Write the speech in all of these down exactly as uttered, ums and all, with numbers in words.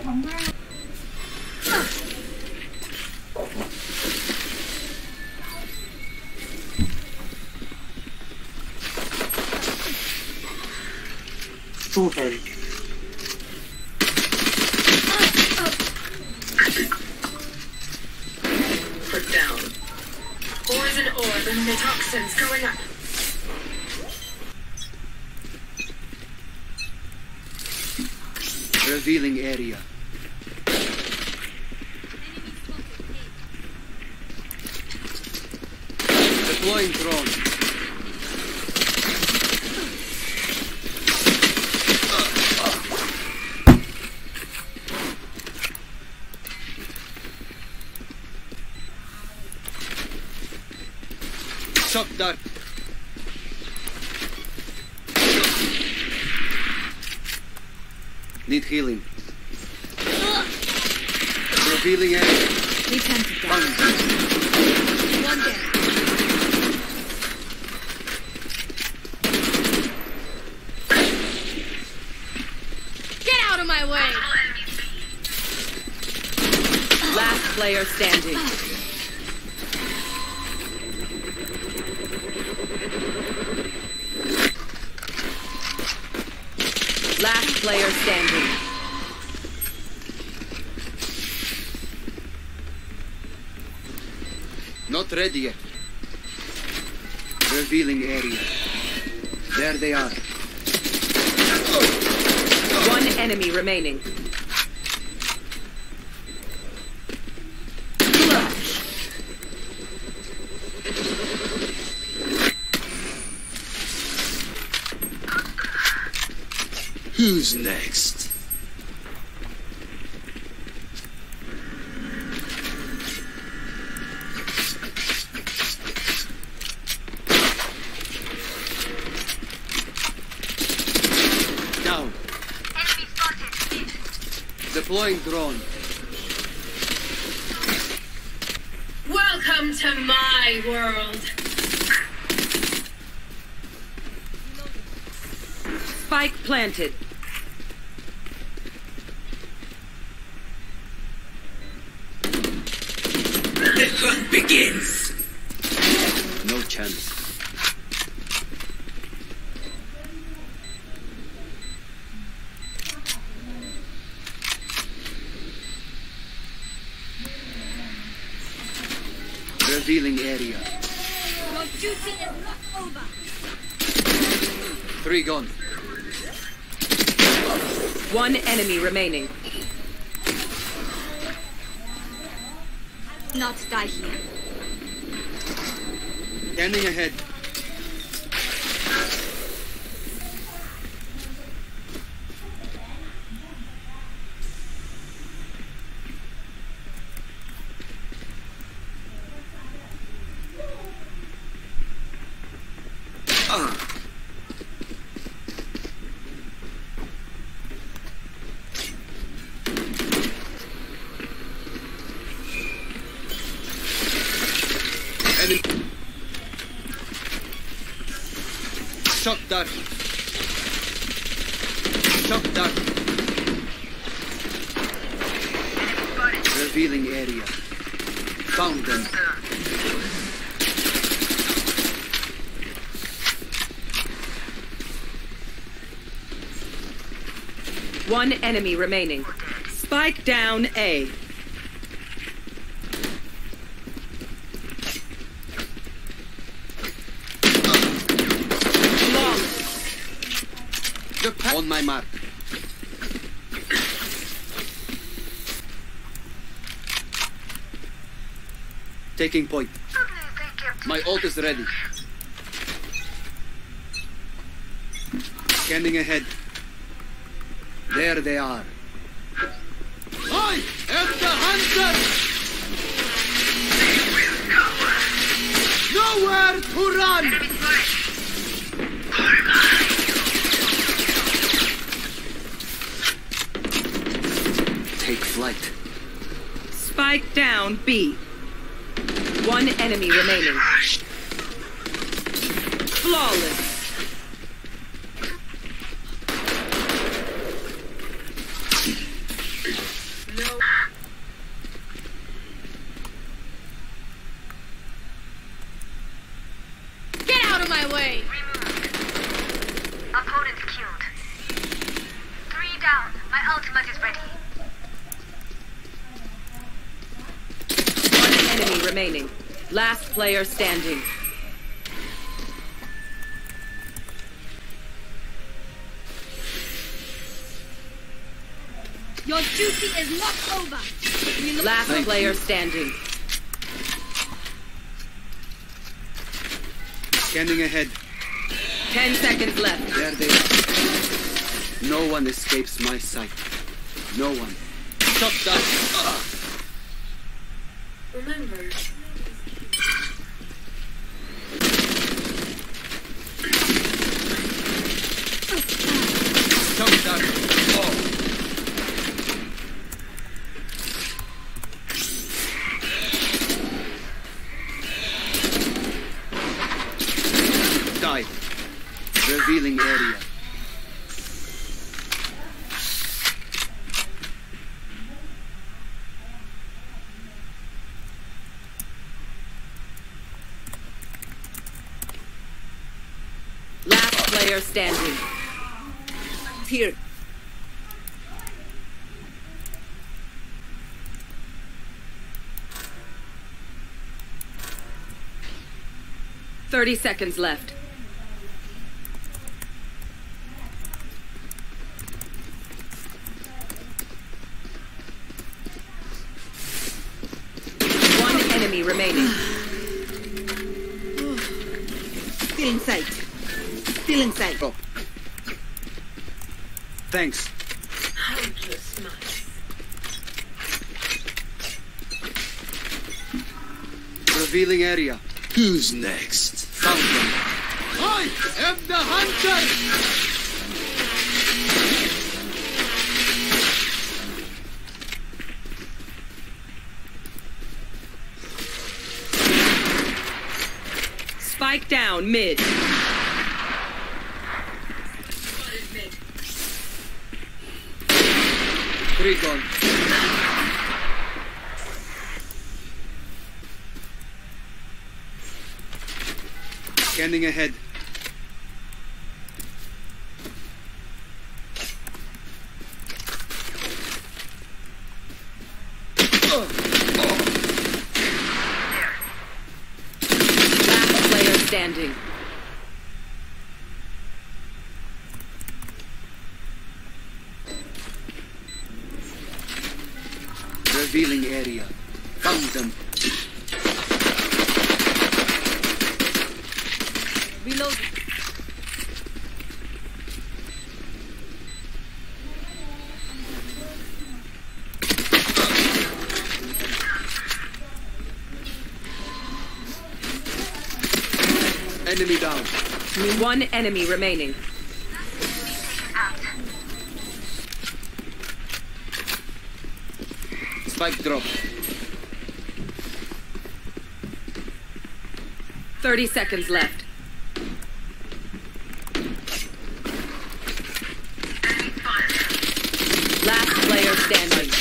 Sova. Put down. Poison orb and the toxins going up. Revealing area. Deploying drone. Shock dart. Need healing. Revealing area. We tend to die. One dead. Get out of my way! Last player standing. Last player standing. Not ready yet. Revealing area. There they are. One enemy remaining. Who's next? Down. Enemy spotted. Deploying drone. Welcome to my world. Spike planted. The hunt begins. No chance. Revealing area. Your duty is not over. Three gone. One enemy remaining. Not die here. Standing ahead. Uh. Enemy. Shock dart. Shock dart. Revealing area. Found them. One enemy remaining. Spike down A. On my mark. Taking point. My ult is ready. Scanning ahead. There they are. I am the hunter! Nowhere to run! Take flight. Spike down B. One enemy remaining. Flawless. ultimate is ready. One enemy remaining. Last player standing. Your duty is not over. Reload. Last Thank player you. standing. Scanning ahead. Ten seconds left. There they are. No one escapes my sight. No one. Stop that. Remember, Stop that. Oh. Die. Revealing area. Last player standing. Here. Thirty seconds left. One enemy remaining. Still in sight. Still in sight. Oh. Thanks. helpless much. Revealing area. Who's next? Found them. I am the hunter! Spike down mid. Spotted mid. Three gone. Scanning ahead. Last player standing. Revealing area. Found them. Reload. Enemy down. One enemy remaining. Spike drop. Thirty seconds left. Last player standing.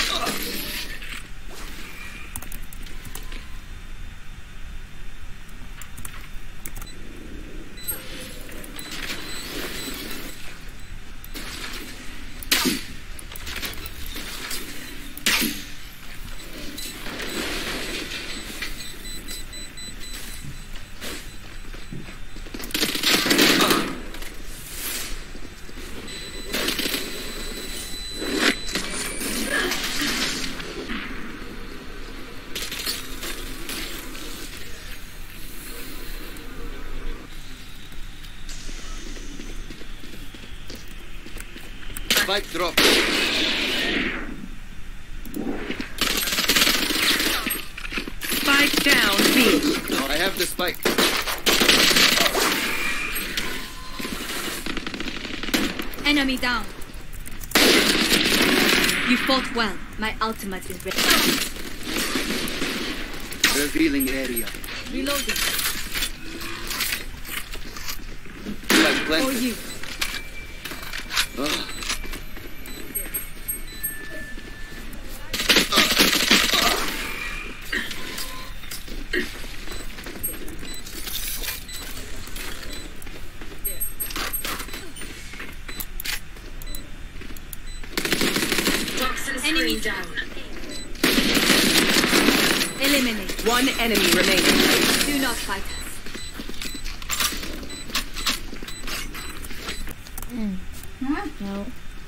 Spike drop. Spike down B. I have the spike. Enemy down. You fought well. My ultimate is ready. Revealing area. Reloading. Spike For planted. you. Ah. Enemy down. Eliminate. One enemy remaining. Do not fight us. No.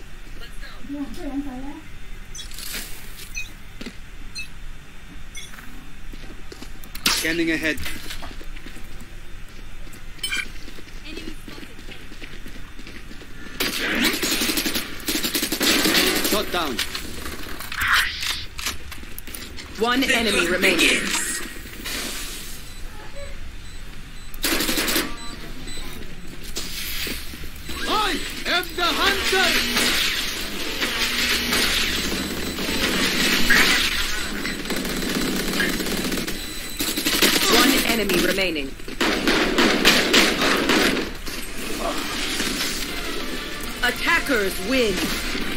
Scanning ahead. Enemy spotted. Shot down. One enemy remaining. I am the hunter! One enemy remaining. Attackers win.